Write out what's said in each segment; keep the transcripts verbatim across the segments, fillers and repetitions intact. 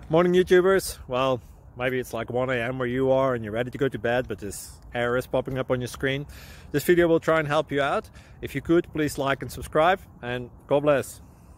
Morning, YouTubers. Well, maybe it's like one A M where you are and you're ready to go to bed, but this error is popping up on your screen. This video will try and help you out. If you could, please like and subscribe, and God bless.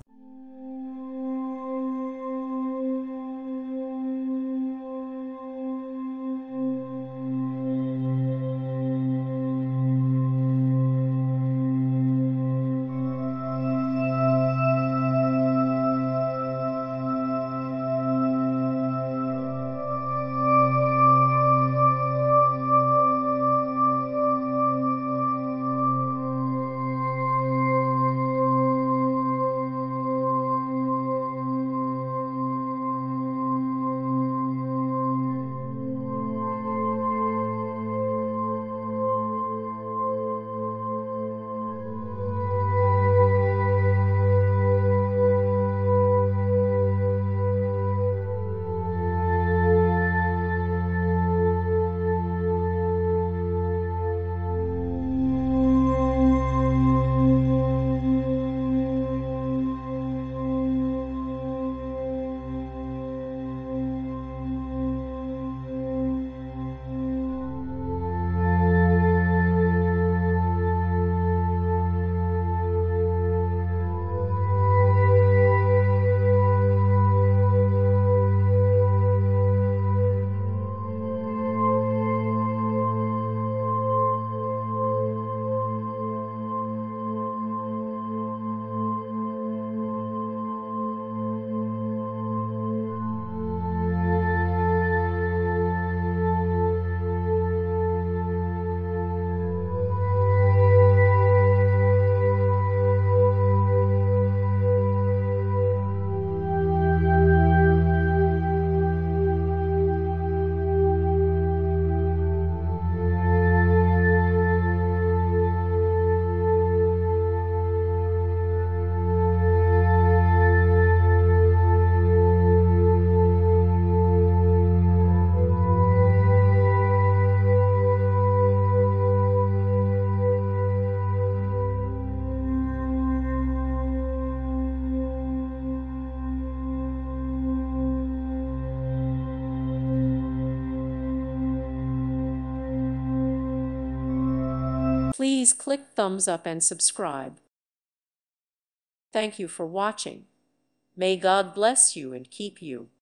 Please click thumbs up and subscribe. Thank you for watching. May God bless you and keep you.